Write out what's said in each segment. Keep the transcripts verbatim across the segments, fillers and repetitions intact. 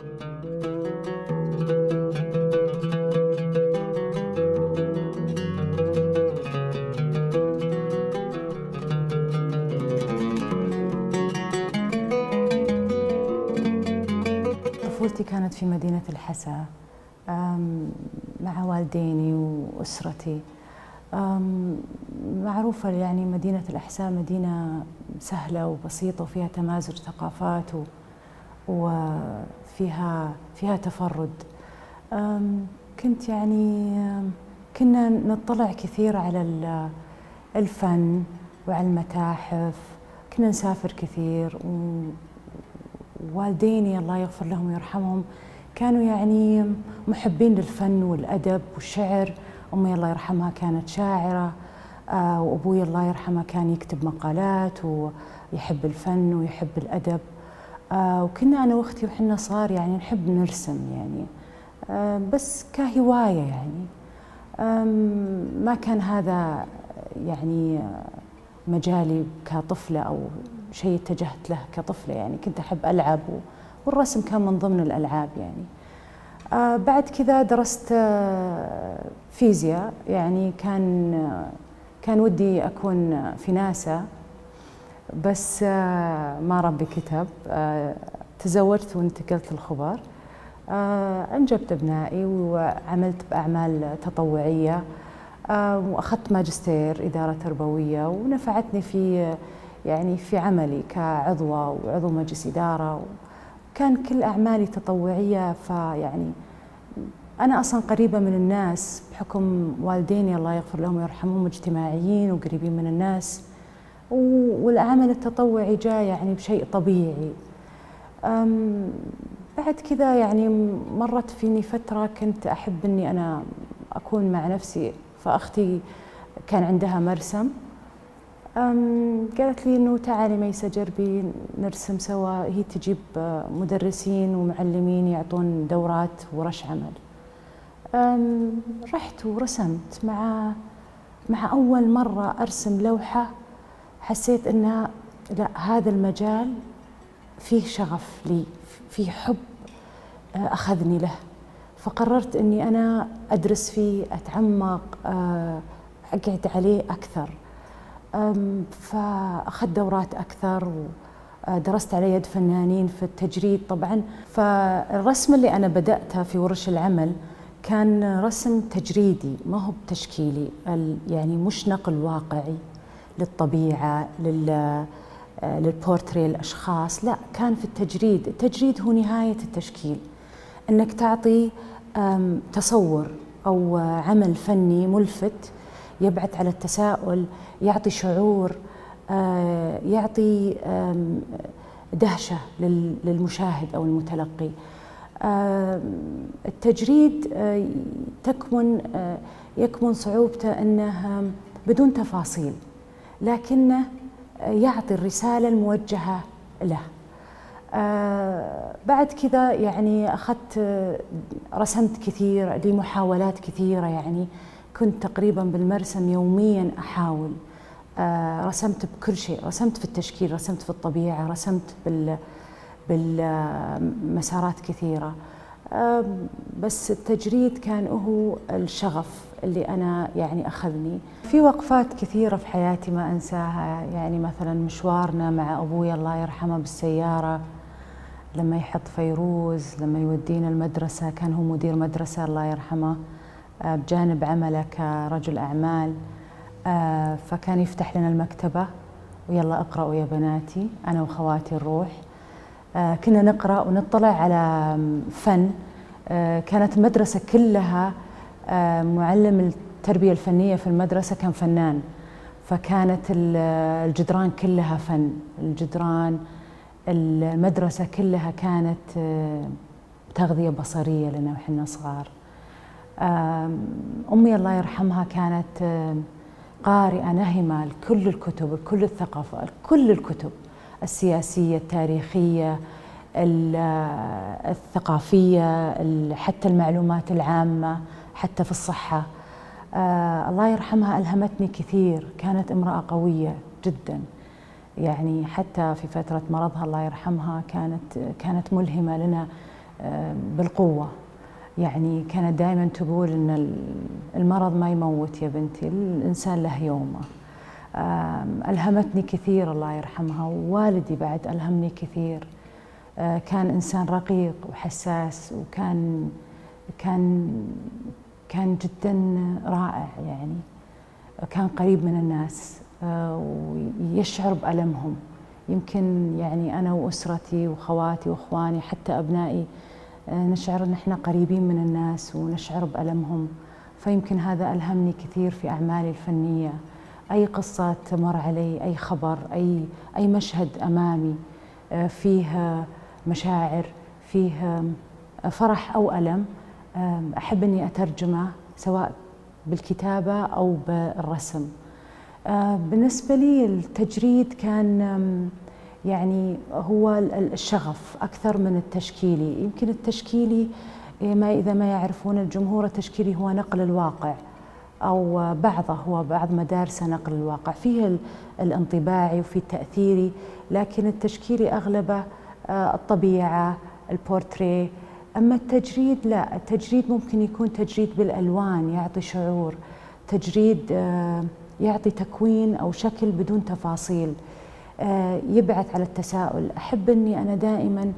طفولتي كانت في مدينة الحسا مع والديني وأسرتي. معروفة يعني مدينة الأحساء مدينة سهلة وبسيطة وفيها تمازج ثقافات وفيها فيها تفرد. كنت يعني كنا نطلع كثير على الفن وعلى المتاحف، كنا نسافر كثير. ووالديني الله يغفر لهم ويرحمهم كانوا يعني محبين للفن والأدب والشعر. أمي الله يرحمها كانت شاعرة، وأبوي الله يرحمه كان يكتب مقالات ويحب الفن ويحب الأدب. وكنا أنا وأختي وحنا صغار يعني نحب نرسم يعني بس كهواية يعني. ما كان هذا يعني مجالي كطفلة أو شيء اتجهت له كطفلة يعني. كنت أحب ألعب والرسم كان من ضمن الألعاب يعني. آه بعد كذا درست آه فيزياء يعني. كان آه كان ودي أكون في ناسا بس آه ما ربي كتب. آه تزوجت وانتقلت للخبر. آه أنجبت أبنائي وعملت بأعمال تطوعية. آه وأخذت ماجستير إدارة تربوية ونفعتني في يعني في عملي كعضوة وعضو مجلس إدارة. كان كل أعمالي تطوعية، فيعني أنا أصلاً قريبة من الناس بحكم والديني الله يغفر لهم ويرحمهم اجتماعيين وقريبين من الناس، والعمل التطوعي جاء يعني بشيء طبيعي. بعد كذا يعني مرت فيني فترة كنت أحب إني أنا أكون مع نفسي، فأختي كان عندها مرسم قالت لي إنه تعالي ميسة جربي نرسم سوا. هي تجيب مدرسين ومعلمين يعطون دورات ورش عمل. رحت ورسمت. مع مع أول مرة أرسم لوحة حسيت إنها لا، هذا المجال فيه شغف لي، فيه حب أخذني له. فقررت إني أنا أدرس فيه، أتعمق، أقعد عليه أكثر. فأخذت دورات أكثر ودرست على يد فنانين في التجريد طبعاً. فالرسم اللي أنا بدأته في ورش العمل كان رسم تجريدي ما هو بتشكيلي، يعني مش نقل واقعي للطبيعة للبورتري الأشخاص، لا كان في التجريد. التجريد هو نهاية التشكيل، أنك تعطي تصور أو عمل فني ملفت يبعث على التساؤل، يعطي شعور، يعطي دهشة للمشاهد أو المتلقي. التجريد تكمن يكمن صعوبته أنه بدون تفاصيل، لكنه يعطي الرسالة الموجهة له. بعد كذا يعني أخذت رسمت كثير، لي محاولات كثيرة يعني. كنت تقريبا بالمرسم يوميا أحاول. آه رسمت بكل شيء، رسمت في التشكيل، رسمت في الطبيعة، رسمت بال بالمسارات كثيرة. آه بس التجريد كان هو الشغف اللي أنا يعني أخذني. في وقفات كثيرة في حياتي ما أنساها، يعني مثلا مشوارنا مع أبوي الله يرحمه بالسيارة لما يحط فيروز، لما يودينا المدرسة. كان هو مدير مدرسة الله يرحمه بجانب عمله كرجل أعمال. فكان يفتح لنا المكتبة ويلا اقرأوا يا بناتي، أنا وخواتي نروح. كنا نقرأ ونطلع على فن. كانت المدرسة كلها، معلم التربية الفنية في المدرسة كان فنان، فكانت الجدران كلها فن. الجدران المدرسة كلها كانت تغذية بصرية لنا وحنا صغار. أمي الله يرحمها كانت قارئة نهمة لكل الكتب، لكل الثقافة، كل الكتب السياسية، التاريخية، الثقافية، حتى المعلومات العامة، حتى في الصحة. الله يرحمها ألهمتني كثير. كانت امرأة قوية جدا يعني. حتى في فترة مرضها الله يرحمها كانت كانت ملهمة لنا بالقوة. يعني كانت دائما تقول إن المرض ما يموت يا بنتي، الإنسان له يومه. ألهمتني كثير الله يرحمها، ووالدي بعد ألهمني كثير. كان إنسان رقيق وحساس، وكان كان كان جدا رائع. يعني كان قريب من الناس ويشعر بألمهم. يمكن يعني أنا وأسرتي وخواتي وأخواني حتى أبنائي نشعر أن احنا قريبين من الناس ونشعر بألمهم، فيمكن هذا ألهمني كثير في أعمالي الفنية. أي قصة تمر علي، أي خبر، أي أي مشهد أمامي فيه مشاعر، فيه فرح أو ألم، أحب أني أترجمه سواء بالكتابة أو بالرسم. بالنسبة لي التجريد كان يعني هو الشغف أكثر من التشكيلي. يمكن التشكيلي ما إذا ما يعرفون الجمهور، التشكيلي هو نقل الواقع، أو بعضه هو بعض مدارس نقل الواقع، فيه الانطباعي وفيه التأثيري، لكن التشكيلي أغلبه الطبيعة، البورتريه. أما التجريد لا، التجريد ممكن يكون تجريد بالألوان يعطي شعور، تجريد يعطي تكوين أو شكل بدون تفاصيل، يبعث على التساؤل. أحب أني أنا دائما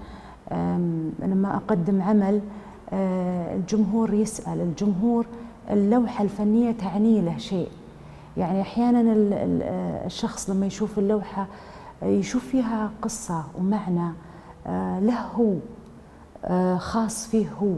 لما أقدم عمل الجمهور يسأل، الجمهور اللوحة الفنية تعني له شيء. يعني أحيانا الشخص لما يشوف اللوحة يشوف فيها قصة ومعنى له هو، خاص فيه هو.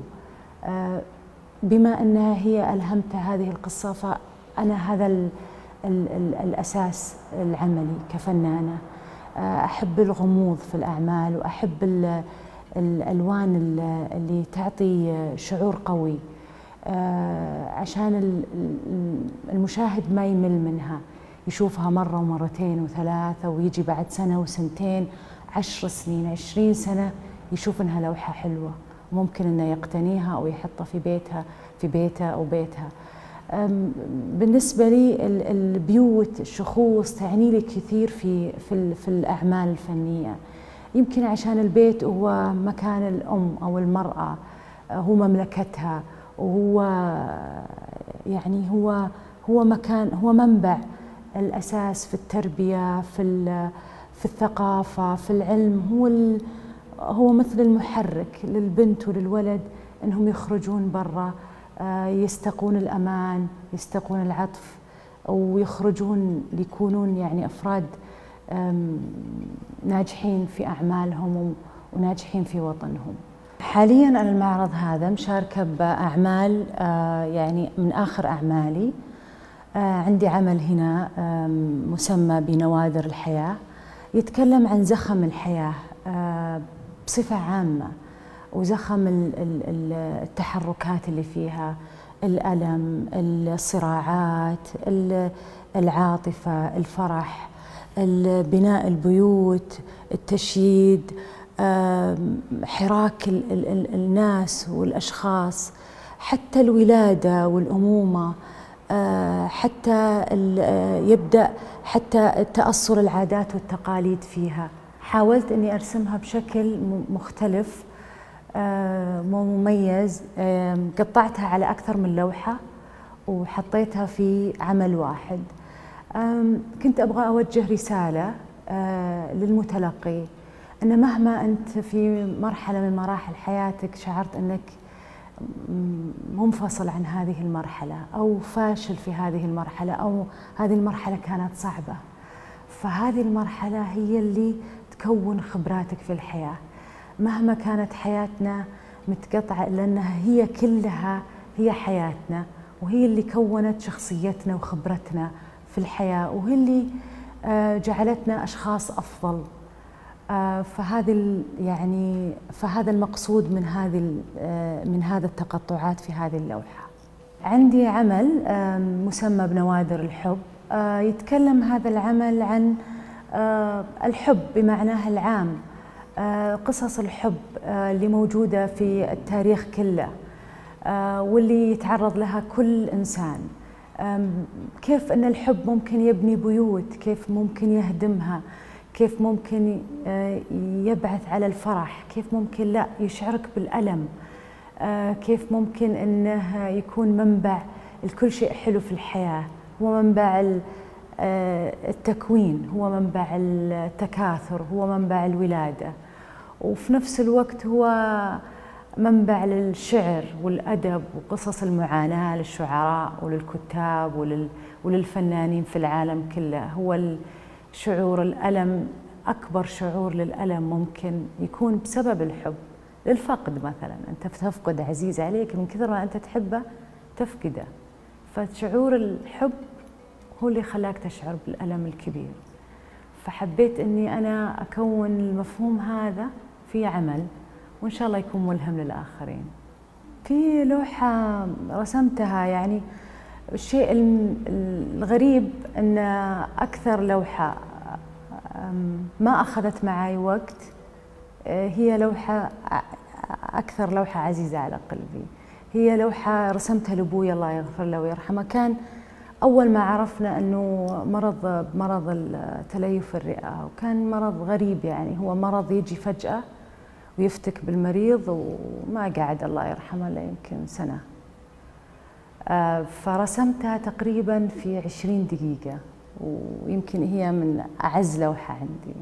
بما أنها هي ألهمت هذه القصة، فأنا هذا ال ال ال الأساس العملي كفنانة. أحب الغموض في الأعمال، وأحب ال الألوان اللي تعطي شعور قوي، عشان المشاهد ما يمل منها، يشوفها مرة ومرتين وثلاثة، ويجي بعد سنة وسنتين، عشر سنين، عشرين سنة، يشوف إنها لوحة حلوة، ممكن إنه يقتنيها أو يحطها في بيتها في بيته أو بيتها. بالنسبة لي البيوت، الشخوص تعني لي كثير في في في الأعمال الفنية. يمكن عشان البيت هو مكان الأم أو المرأة، هو مملكتها، وهو يعني هو هو مكان، هو منبع الأساس في التربية، في في الثقافة، في العلم. هو هو مثل المحرك للبنت وللولد انهم يخرجون برا، يستقون الأمان، يستقون العطف، ويخرجون ليكونون يعني أفراد ناجحين في أعمالهم وناجحين في وطنهم. حالياً أنا المعرض هذا مشاركة بأعمال، يعني من آخر أعمالي. عندي عمل هنا مسمى بنوادر الحياة، يتكلم عن زخم الحياة بصفة عامة، وزخم التحركات اللي فيها، الألم، الصراعات، العاطفة، الفرح، بناء البيوت، التشييد، حراك الناس والأشخاص، حتى الولادة والأمومة، حتى يبدأ حتى تأصل العادات والتقاليد فيها. حاولت أني أرسمها بشكل مختلف مميز، قطعتها على أكثر من لوحة وحطيتها في عمل واحد. كنت أبغى أوجه رسالة للمتلقي، أن مهما أنت في مرحلة من مراحل حياتك شعرت أنك منفصل عن هذه المرحلة، أو فاشل في هذه المرحلة، أو هذه المرحلة كانت صعبة، فهذه المرحلة هي اللي تكون خبراتك في الحياة. مهما كانت حياتنا متقطعة، لأنها هي كلها هي حياتنا، وهي اللي كونت شخصيتنا وخبرتنا في الحياة، وهي اللي جعلتنا أشخاص أفضل. فهذه يعني فهذا المقصود من هذه من هذا التقطعات في هذه اللوحة. عندي عمل مسمى بنوادر الحب، يتكلم هذا العمل عن الحب بمعناه العام، قصص الحب اللي موجودة في التاريخ كله، واللي يتعرض لها كل إنسان. كيف أن الحب ممكن يبني بيوت، كيف ممكن يهدمها، كيف ممكن يبعث على الفرح، كيف ممكن لا يشعرك بالألم، كيف ممكن أنه يكون منبع لكل شيء حلو في الحياة، هو منبع التكوين، هو منبع التكاثر، هو منبع الولادة، وفي نفس الوقت هو منبع للشعر والأدب وقصص المعاناة للشعراء وللكتاب ولل وللفنانين في العالم كله. هو شعور الألم، أكبر شعور للألم ممكن يكون بسبب الحب، للفقد مثلا، أنت تفقد عزيز عليك من كثر ما أنت تحبه تفقده، فشعور الحب هو اللي خلاك تشعر بالألم الكبير. فحبيت أني أنا أكون المفهوم هذا في عمل، وإن شاء الله يكون ملهم للآخرين. في لوحة رسمتها، يعني الشيء الغريب أن أكثر لوحة ما أخذت معي وقت هي لوحة، أكثر لوحة عزيزة على قلبي هي لوحة رسمتها لأبوي الله يغفر له ويرحمه. كان أول ما عرفنا أنه مرض مرض التليف الرئة، وكان مرض غريب، يعني هو مرض يجي فجأة ويفتك بالمريض، وما قعد الله يرحمه إلا يمكن سنة. فرسمتها تقريبا في عشرين دقيقة، ويمكن هي من أعز لوحة عندي.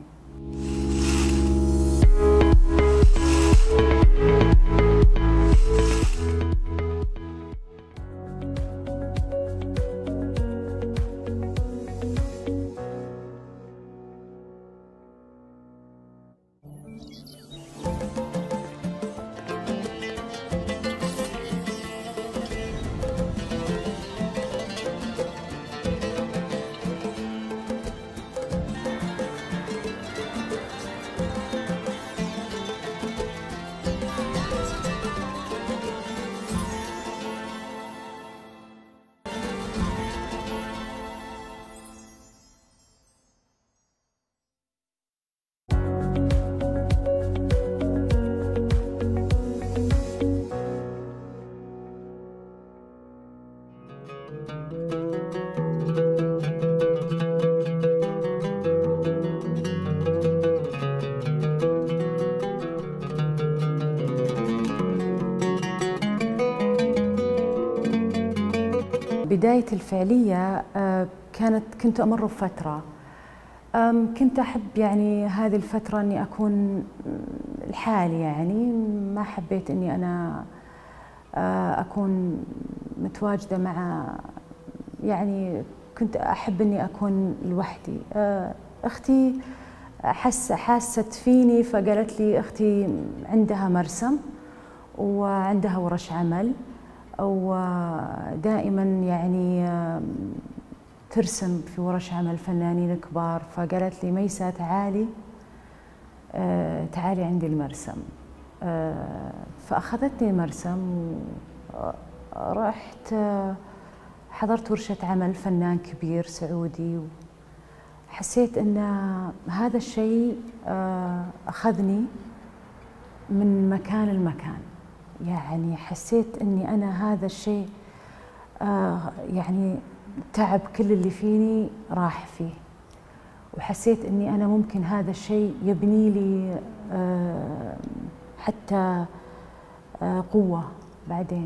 بداية الفعلية كانت كنت أمر بفترة، كنت أحب يعني هذه الفترة أني أكون لحالي، يعني ما حبيت أني أنا أكون متواجدة مع، يعني كنت أحب أني أكون لوحدي. أختي حس حاست فيني، فقالت لي أختي عندها مرسم وعندها ورش عمل، ودائما يعني ترسم في ورش عمل فنانين كبار، فقالت لي ميسة تعالي تعالي عندي المرسم. فأخذتني المرسم ورحت حضرت ورشة عمل فنان كبير سعودي، وحسيت أن هذا الشيء أخذني من مكان لمكان، يعني حسيت أني أنا هذا الشيء يعني تعب كل اللي فيني راح فيه، وحسيت أني أنا ممكن هذا الشيء يبني لي حتى قوة بعدين.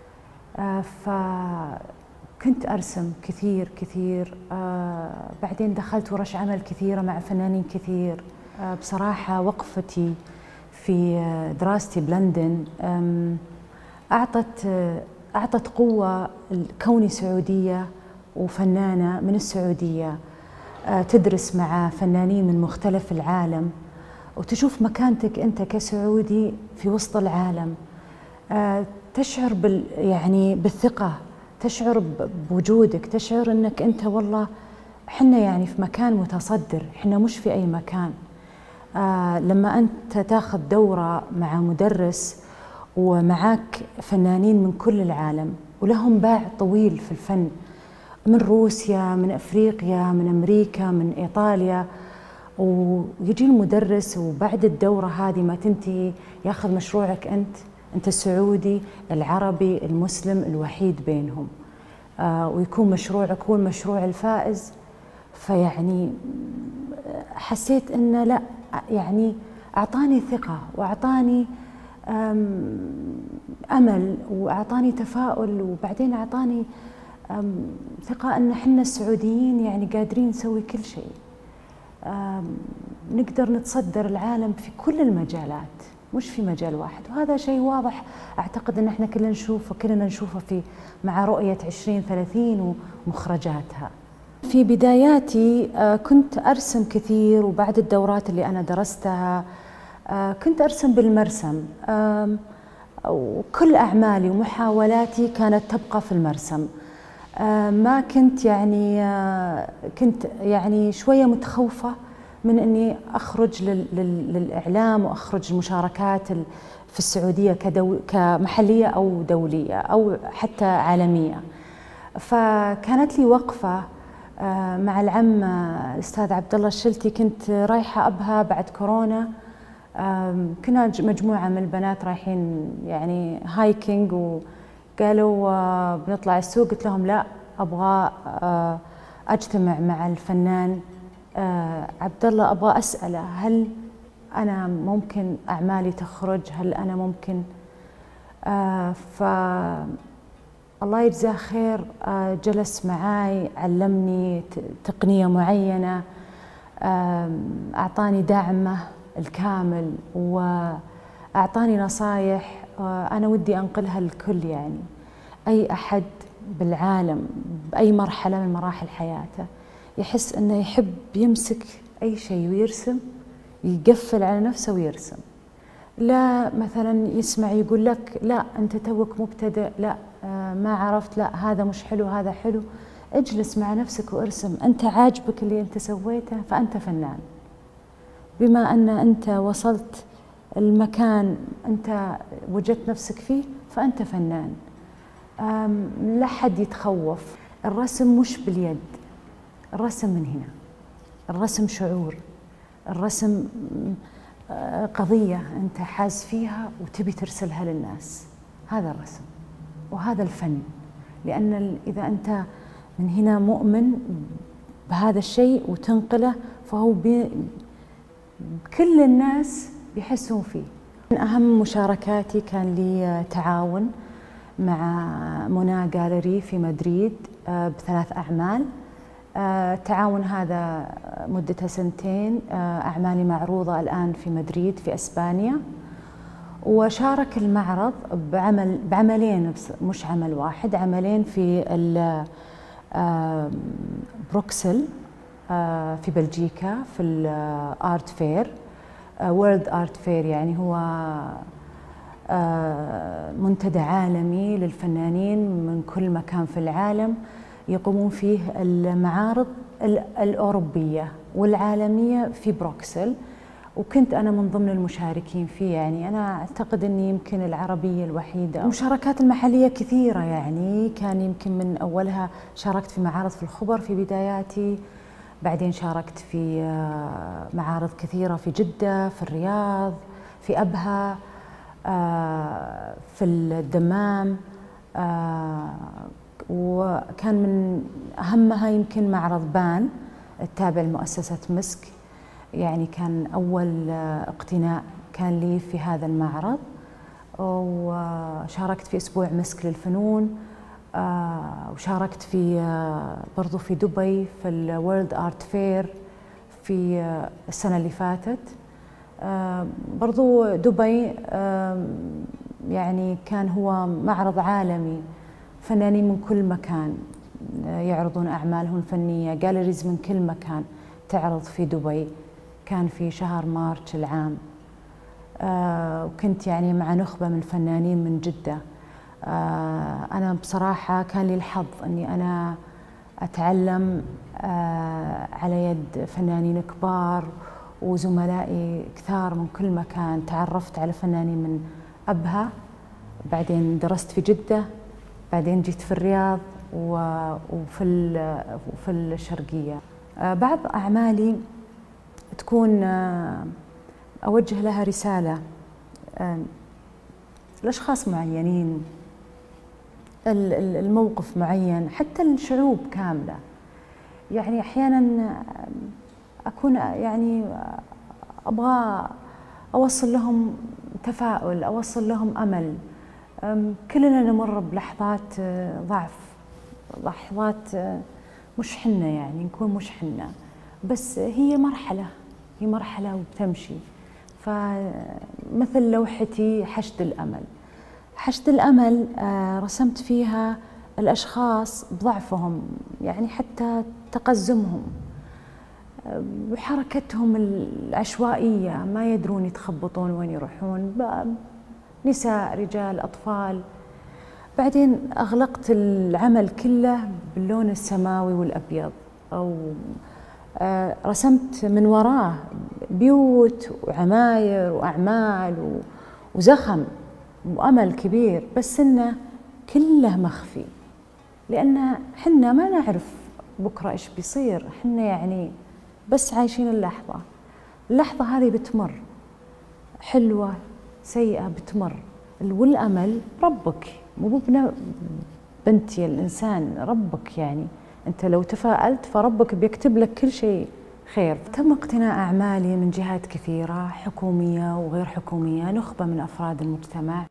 فكنت أرسم كثير كثير، بعدين دخلت ورش عمل كثيرة مع فنانين كثير. بصراحة وقفتي في دراستي بلندن أعطت أعطت قوة كوني سعودية وفنانة من السعودية، تدرس مع فنانين من مختلف العالم، وتشوف مكانتك أنت كسعودي في وسط العالم، تشعر بال يعني بالثقة، تشعر بوجودك، تشعر أنك أنت والله حنا يعني في مكان متصدر، حنا مش في أي مكان. آه لما أنت تاخذ دورة مع مدرس ومعاك فنانين من كل العالم ولهم باع طويل في الفن، من روسيا، من أفريقيا، من أمريكا، من إيطاليا، ويجي المدرس وبعد الدورة هذه ما تنتهي ياخذ مشروعك أنت، أنت السعودي العربي المسلم الوحيد بينهم، آه ويكون مشروعك هو المشروع الفائز. فيعني حسيت إنه لا، يعني أعطاني ثقة وأعطاني أمل وأعطاني تفاؤل، وبعدين أعطاني ثقة أن إحنا السعوديين يعني قادرين نسوي كل شيء، نقدر نتصدر العالم في كل المجالات مش في مجال واحد. وهذا شيء واضح أعتقد أن إحنا كلنا نشوفه كلنا نشوفه في مع رؤية عشرين ثلاثين ومخرجاتها. في بداياتي كنت أرسم كثير، وبعد الدورات اللي أنا درستها كنت أرسم بالمرسم، وكل أعمالي ومحاولاتي كانت تبقى في المرسم. ما كنت يعني كنت يعني شوية متخوفة من أني أخرج للإعلام وأخرج المشاركات في السعودية كدول كمحلية أو دولية أو حتى عالمية. فكانت لي وقفة مع العم الأستاذ عبد الله الشلتي، كنت رايحة أبها بعد كورونا، كنا مجموعة من البنات رايحين يعني هايكينج، وقالوا بنطلع السوق. قلت لهم لا، أبغى أجتمع مع الفنان عبد الله، أبغى أسأله هل أنا ممكن أعمالي تخرج، هل أنا ممكن. ف الله يجزاه خير، جلس معاي علمني تقنية معينة، أعطاني دعمه الكامل وأعطاني نصايح أنا ودي أنقلها للكل، يعني أي أحد بالعالم بأي مرحلة من مراحل حياته يحس أنه يحب يمسك أي شيء ويرسم، يقفل على نفسه ويرسم. لا مثلا يسمع يقول لك لا أنت توك مبتدئ، لا ما عرفت، لا هذا مش حلو هذا حلو، اجلس مع نفسك وارسم. أنت عاجبك اللي أنت سويته فأنت فنان، بما أن أنت وصلت المكان أنت وجدت نفسك فيه فأنت فنان. لا حد يتخوف، الرسم مش باليد، الرسم من هنا، الرسم شعور، الرسم قضية أنت حاز فيها وتبي ترسلها للناس، هذا الرسم وهذا الفن. لأن إذا أنت من هنا مؤمن بهذا الشيء وتنقله فهو بي كل الناس بيحسون فيه. من أهم مشاركاتي كان لي تعاون مع منى جاليري في مدريد بثلاث أعمال. التعاون هذا مدته سنتين، أعمالي معروضة الآن في مدريد في إسبانيا. وشارك المعرض بعمل بعملين، مش عمل واحد، عملين في بروكسل في بلجيكا في الارت فير، وورلد ارت فير، يعني هو منتدى عالمي للفنانين من كل مكان في العالم يقومون فيه المعارض الأوروبية والعالمية في بروكسل، وكنت أنا من ضمن المشاركين فيه. يعني أنا أعتقد أني يمكن العربية الوحيدة. المشاركات المحلية كثيرة، يعني كان يمكن من أولها شاركت في معارض في الخبر في بداياتي، بعدين شاركت في معارض كثيرة في جدة، في الرياض، في أبها، في الدمام، وكان من أهمها يمكن معرض بان التابع لمؤسسة مسك، يعني كان أول اقتناء كان لي في هذا المعرض. وشاركت في أسبوع مسك للفنون، وشاركت في برضو في دبي في الورلد آرت فير في السنة اللي فاتت. برضو دبي يعني كان هو معرض عالمي، فنانين من كل مكان يعرضون أعمالهم الفنية، جاليريز من كل مكان تعرض في دبي. كان في شهر مارس العام، وكنت يعني مع نخبة من الفنانين من جدة. أنا بصراحة كان لي الحظ أني أنا أتعلم على يد فنانين كبار وزملائي كثار من كل مكان. تعرفت على فنانين من أبها، بعدين درست في جدة، بعدين جيت في الرياض وفي وفي الشرقية. بعض أعمالي تكون أوجه لها رسالة لأشخاص معينين، الموقف معين، حتى الشعوب كاملة. يعني أحيانا أكون يعني أبغى أوصل لهم تفاؤل، أوصل لهم أمل. كلنا نمر بلحظات ضعف، لحظات مش حنة، يعني نكون مش حنة، بس هي مرحلة، هي مرحلة وبتمشي. فمثل لوحتي حشد الأمل، حشد الأمل رسمت فيها الأشخاص بضعفهم، يعني حتى تقزمهم، بحركتهم العشوائية، ما يدرون يتخبطون وين يروحون، نساء، رجال، أطفال. بعدين أغلقت العمل كله باللون السماوي والأبيض، أو رسمت من وراه بيوت وعماير وأعمال وزخم وأمل كبير، بس إنه كله مخفي، لأن حنا ما نعرف بكرة إيش بيصير، حنا يعني بس عايشين اللحظة. اللحظة هذه بتمر، حلوة سيئة بتمر، والأمل ربك، مو بنتي الإنسان، ربك. يعني أنت لو تفاءلت فربك بيكتب لك كل شيء خير. تم اقتناء أعمالي من جهات كثيرة، حكومية وغير حكومية، نخبة من أفراد المجتمع.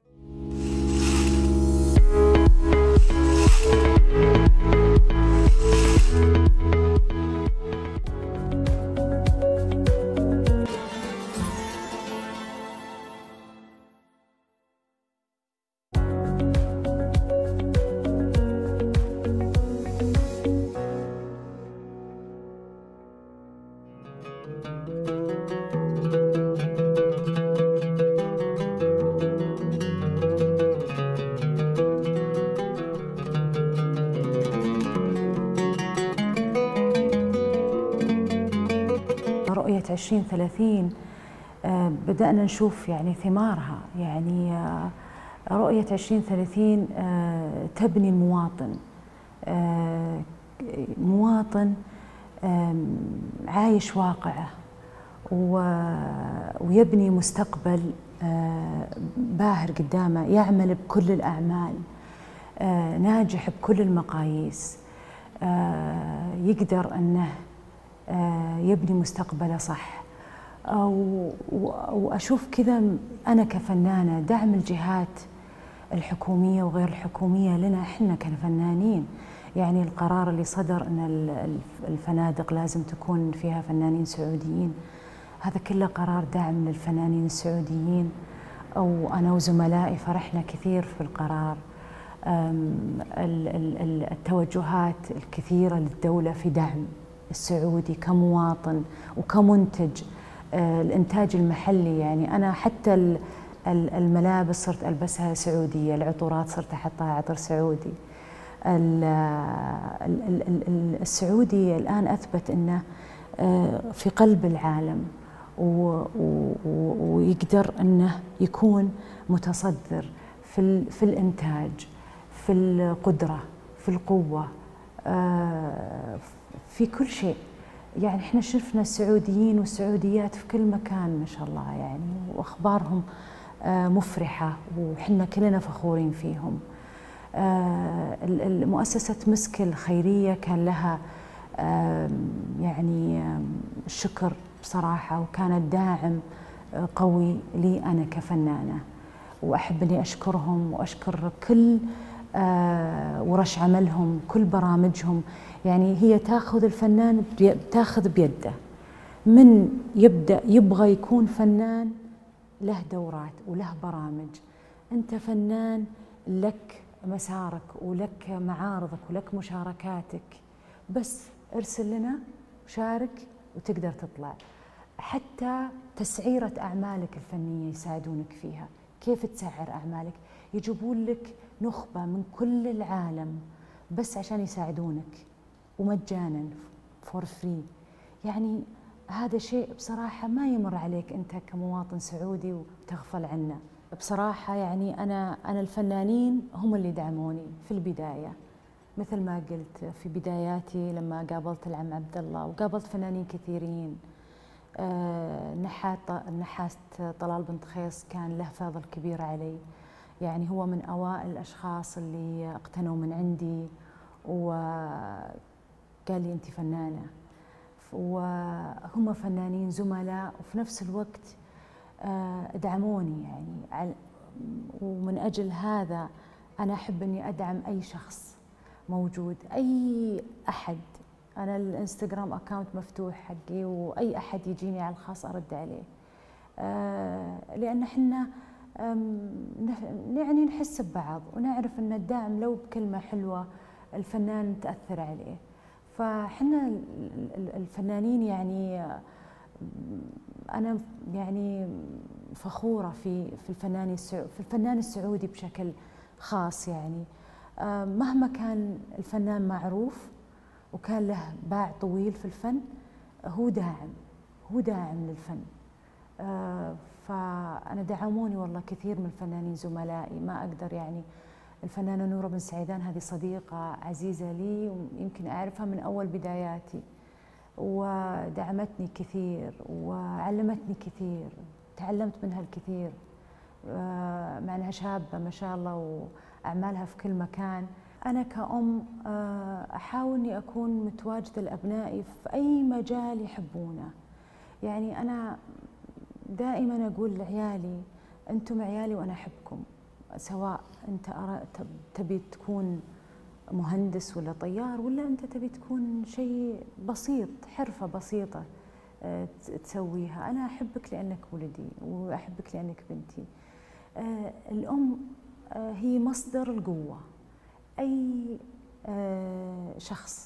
رؤية عشرين ثلاثين بدأنا نشوف يعني ثمارها. يعني رؤية عشرين ثلاثين تبني المواطن، مواطن عايش واقعه ويبني مستقبل باهر قدامه، يعمل بكل الأعمال، ناجح بكل المقاييس، يقدر أنه يبني مستقبله صح. وأشوف كذا أنا كفنانة دعم الجهات الحكومية وغير الحكومية لنا إحنا كفنانين. يعني القرار اللي صدر أن الفنادق لازم تكون فيها فنانين سعوديين، هذا كله قرار دعم للفنانين السعوديين، أو أنا وزملائي فرحنا كثير في القرار. التوجهات الكثيرة للدولة في دعم السعودي كمواطن وكمنتج، الإنتاج المحلي. يعني أنا حتى الملابس صرت ألبسها سعودية، العطورات صرت أحطها عطر سعودي. السعودي الآن أثبت أنه في قلب العالم، ويقدر أنه يكون متصدر في في الإنتاج، في القدرة، في القوة، في كل شيء. يعني احنا شفنا السعوديين والسعوديات في كل مكان ما شاء الله، يعني واخبارهم مفرحة وحنا كلنا فخورين فيهم. مؤسسة مسك الخيرية كان لها يعني شكر بصراحة، وكانت داعم قوي لي أنا كفنانة، وأحب أني أشكرهم وأشكر كل ورش عملهم، كل برامجهم. يعني هي تاخذ الفنان، تاخذ بيده من يبدأ يبغى يكون فنان، له دورات وله برامج. أنت فنان، لك مسارك ولك معارضك ولك مشاركاتك، بس ارسل لنا وشارك وتقدر تطلع. حتى تسعيرة أعمالك الفنية يساعدونك فيها، كيف تسعر أعمالك، يجيبون لك نخبة من كل العالم بس عشان يساعدونك ومجانا فور فري. يعني هذا شيء بصراحة ما يمر عليك أنت كمواطن سعودي وتغفل عنه. بصراحة يعني أنا أنا الفنانين هم اللي دعموني في البداية، مثل ما قلت في بداياتي لما قابلت العم عبد الله وقابلت فنانين كثيرين. آه نحات النحاس طلال بنت خيس كان له فضل كبير علي، يعني هو من أوائل الأشخاص اللي اقتنوا من عندي وقال لي أنت فنانة. وهم فنانين زملاء وفي نفس الوقت دعموني يعني. ومن أجل هذا أنا أحب أني أدعم أي شخص موجود، أي أحد. أنا الانستغرام أكاونت مفتوح حقي، وأي أحد يجيني على الخاص أرد عليه، لأن إحنا يعني نحس ببعض ونعرف أن الدعم لو بكلمة حلوة الفنان تأثر عليه. فحنا الفنانين يعني أنا يعني فخورة في في الفنان في الفنان السعودي بشكل خاص. يعني مهما كان الفنان معروف وكان له باع طويل في الفن، هو داعم هو داعم للفن. فأنا دعموني والله كثير من الفنانين زملائي، ما أقدر يعني. الفنانة نورة بن سعيدان هذه صديقة عزيزة لي، ويمكن أعرفها من أول بداياتي، ودعمتني كثير وعلمتني كثير، تعلمت منها الكثير، مع أنها شابة ما شاء الله وأعمالها في كل مكان. أنا كأم أحاول أني أكون متواجدة لأبنائي في أي مجال يحبونه. يعني أنا دائما أقول لعيالي أنتم عيالي وأنا أحبكم، سواء أنت تبي تكون مهندس ولا طيار، ولا أنت تبي تكون شيء بسيط، حرفة بسيطة تسويها. أنا أحبك لأنك ولدي، وأحبك لأنك بنتي. الأم هي مصدر القوة. أي شخص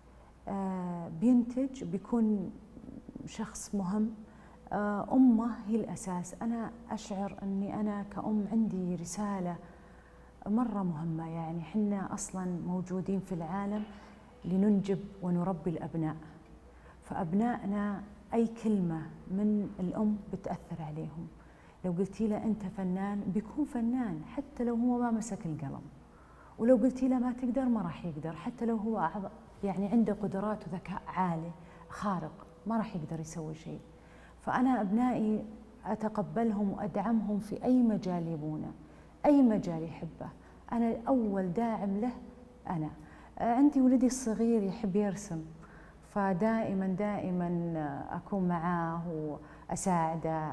بينتج بيكون شخص مهم، أمه هي الأساس. أنا أشعر أني أنا كأم عندي رسالة مرة مهمة. يعني حنا أصلاً موجودين في العالم لننجب ونربي الأبناء، فأبنائنا أي كلمة من الأم بتأثر عليهم. لو قلتي له أنت فنان بيكون فنان حتى لو هو ما مسك القلم، ولو قلتي له ما تقدر ما راح يقدر، حتى لو هو يعني عنده قدرات وذكاء عالي خارق ما راح يقدر يسوي شيء. فأنا أبنائي أتقبلهم وأدعمهم في أي مجال يبونه، أي مجال يحبه. أنا أول داعم له. أنا عندي ولدي الصغير يحب يرسم، فدائما دائما أكون معاه وأساعده،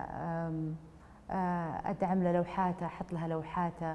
أدعم له لوحاته، أحط لها لوحاته.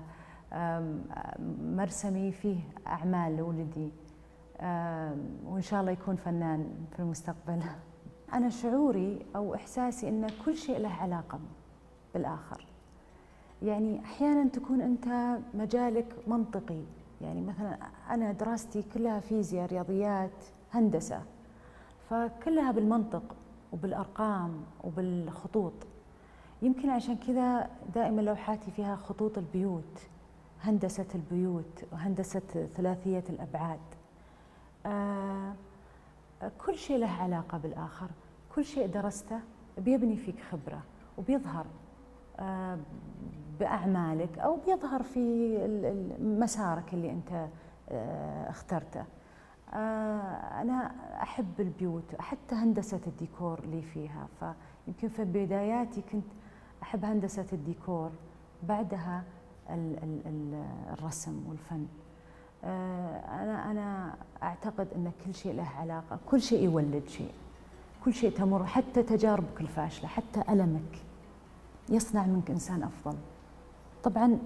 مرسمي فيه أعمال لولدي، وإن شاء الله يكون فنان في المستقبل. أنا شعوري أو إحساسي أن كل شيء له علاقة بالآخر. يعني أحيانا تكون أنت مجالك منطقي، يعني مثلا أنا دراستي كلها فيزياء، رياضيات، هندسة، فكلها بالمنطق وبالأرقام وبالخطوط. يمكن عشان كذا دائما لوحاتي فيها خطوط البيوت، هندسة البيوت وهندسة ثلاثية الأبعاد. آه كل شيء له علاقة بالآخر، كل شيء درسته بيبني فيك خبرة وبيظهر آه بأعمالك، أو بيظهر في مسارك اللي أنت آه اخترته. آه أنا أحب البيوت، حتى هندسة الديكور اللي فيها. فيمكن في بداياتي كنت أحب هندسة الديكور، بعدها ال ال ال الرسم والفن. أنا أنا أعتقد أن كل شيء له علاقة، كل شيء يولد شيء، كل شيء تمر، حتى تجاربك الفاشلة، حتى ألمك يصنع منك إنسان أفضل. طبعا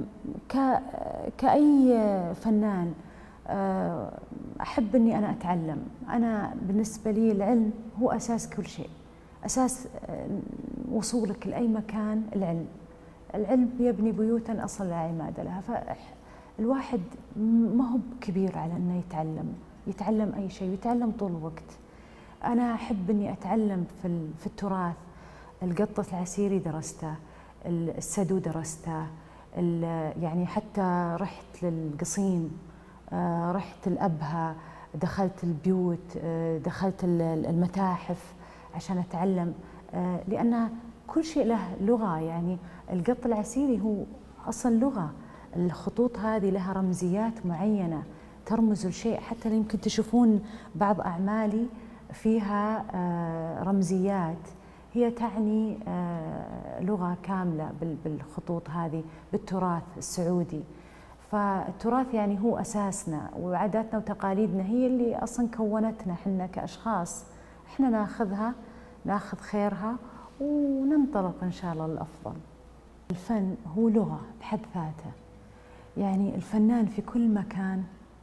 كأي فنان أحب أني أنا أتعلم. أنا بالنسبة لي العلم هو أساس كل شيء، أساس وصولك لأي مكان. العلم العلم يبني بيوتا أصلا لا عماد لها. فالواحد ما هو كبير على أنه يتعلم، يتعلم أي شيء، يتعلم طول الوقت. أنا أحب أني أتعلم في في التراث. القطة العسيري درسته، السدو درسته، يعني حتى رحت للقصيم، رحت الأبها، دخلت البيوت، دخلت المتاحف عشان أتعلم، لأن كل شيء له لغة. يعني القط العسيري هو أصلا لغة، الخطوط هذه لها رمزيات معينة ترمز لشيء. حتى يمكن تشوفون بعض أعمالي فيها رمزيات هي تعني لغة كاملة بالخطوط هذه، بالتراث السعودي. فالتراث يعني هو أساسنا، وعاداتنا وتقاليدنا هي اللي أصلا كونتنا حنا كأشخاص إحنا ناخذها، ناخذ خيرها وننطلق إن شاء الله للأفضل. الفن هو لغة بحد ذاته، يعني الفنان في كل مكان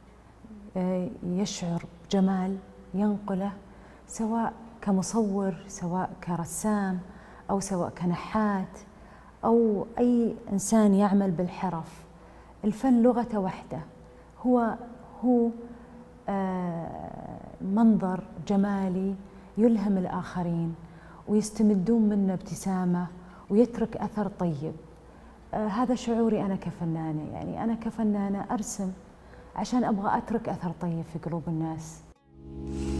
يشعر بجمال ينقله، سواء كمصور، سواء كرسام، أو سواء كنحات، أو أي إنسان يعمل بالحرف. الفن لغته وحده، هو هو منظر جمالي يلهم الآخرين ويستمدون منه ابتسامة ويترك أثر طيب. هذا شعوري أنا كفنانة، يعني أنا كفنانة أرسم عشان أبغى أترك أثر طيب في قلوب الناس.